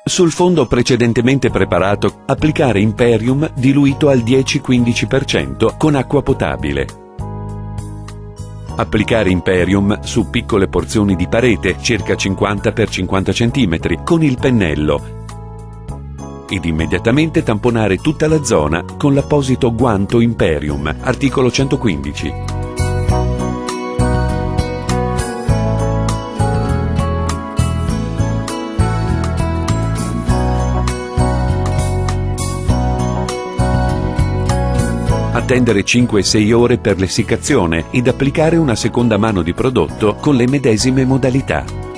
Sul fondo precedentemente preparato, applicare Imperium diluito al 10-15% con acqua potabile. Applicare Imperium su piccole porzioni di parete, circa 50 x 50 cm, con il pennello ed immediatamente tamponare tutta la zona con l'apposito guanto Imperium, articolo 115. Attendere 5-6 ore per l'essiccazione ed applicare una seconda mano di prodotto con le medesime modalità.